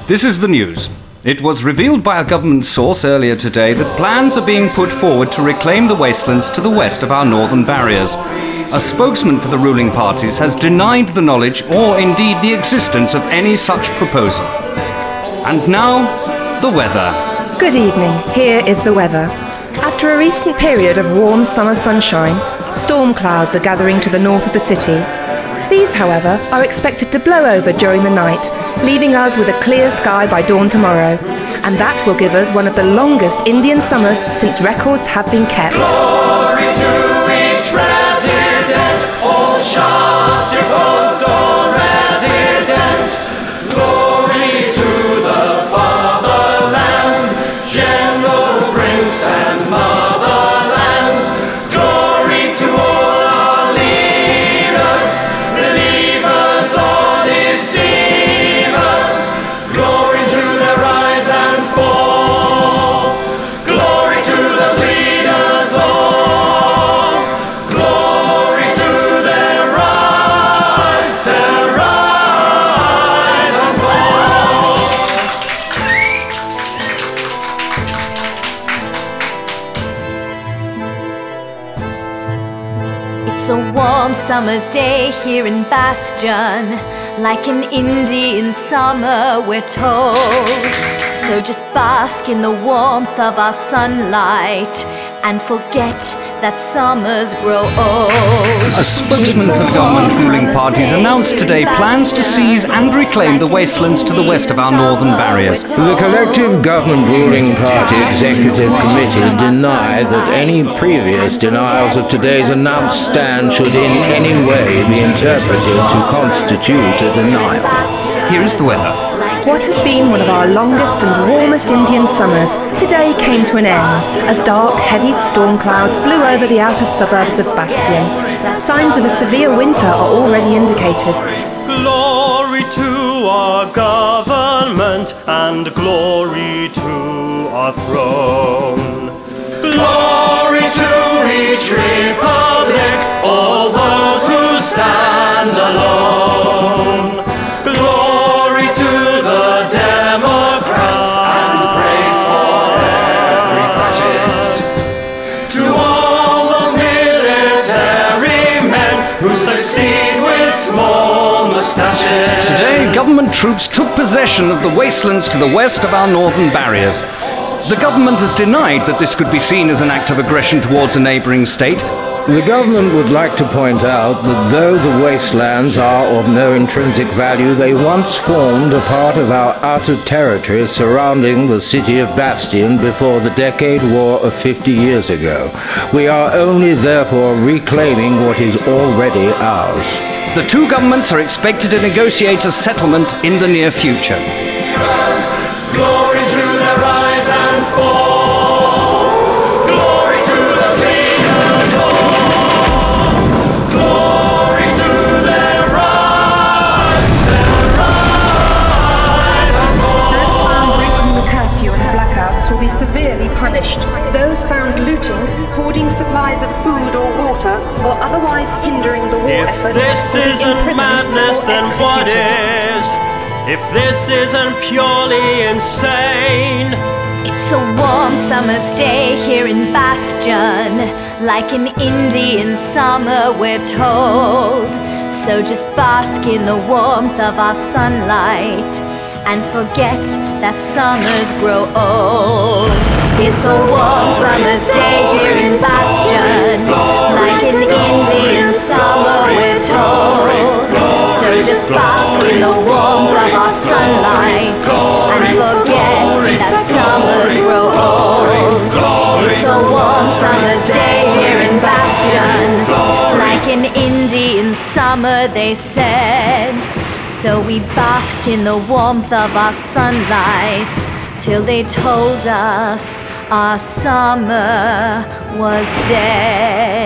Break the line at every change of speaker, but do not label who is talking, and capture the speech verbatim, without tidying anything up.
This is the news. It was revealed by a government source earlier today that plans are being put forward to reclaim the wastelands to the west of our northern barriers. A spokesman for the ruling parties has denied the knowledge or indeed the existence of any such proposal. And now, the weather.
Good evening. Here is the weather. After a recent period of warm summer sunshine, storm clouds are gathering to the north of the city. These, however, are expected to blow over during the night, leaving us with a clear sky by dawn tomorrow. And that will give us one of the longest Indian summers since records have been kept.
Glory to each resident, all Shastra Coastal residents. Glory to the fatherland, General Prince and Motherland. Glory to all our leaders, believers or deceivers. Glory to their rise and fall. Glory to those leaders all. Glory to their rise, their rise and fall.
It's a warm summer day here in Bastion, like an Indian summer we're told. So just bask in the warmth of our sunlight and forget that summers grow old.
A spokesman for the government ruling parties announced today plans to seize and reclaim the wastelands to the west of our northern barriers.
The collective government ruling party executive committee denied that any previous denials of today's announced stand should in any way be interpreted to constitute a denial.
Here is the weather.
What has been one of our longest and warmest Indian summers today came to an end as dark, heavy storm clouds blew over the outer suburbs of Bastion. Signs of a severe winter are already indicated.
Glory to our government and glory to our throne. Glory to each republic, all those who stand alone. Glory to the Democrats and praise for every fascist. To all those military men who succeed with small moustaches.
Today, government troops took possession of the wastelands to the west of our northern barriers. The government has denied that this could be seen as an act of aggression towards a neighbouring state.
The government would like to point out that though the wastelands are of no intrinsic value, they once formed a part of our outer territory surrounding the city of Bastion before the Decade War of fifty years ago. We are only therefore reclaiming what is already ours.
The two governments are expected to negotiate a settlement in the near future.
Glory to their rise and fall. Glory to those leaders all. Glory to their rise, their rise and fall.
Those found breaking the curfew and blackouts will be severely punished. Those found looting, hoarding supplies of food or water, or otherwise hindering the war
If
effort
this
will be
isn't
imprisoned
madness,
or
then what
executed.
is? If this isn't purely insane.
It's a warm summer's day here in Bastion, like an Indian summer we're told. So just bask in the warmth of our sunlight and forget that summers grow old. It's a warm summer's day here in Bastion, like an Indian summer we're told. So just bask in the warmth of our sunlight and forget that summers grow old. It's a warm summer's day here in Bastion, like an Indian summer they said. So we basked in the warmth of our sunlight till they told us our summer was dead.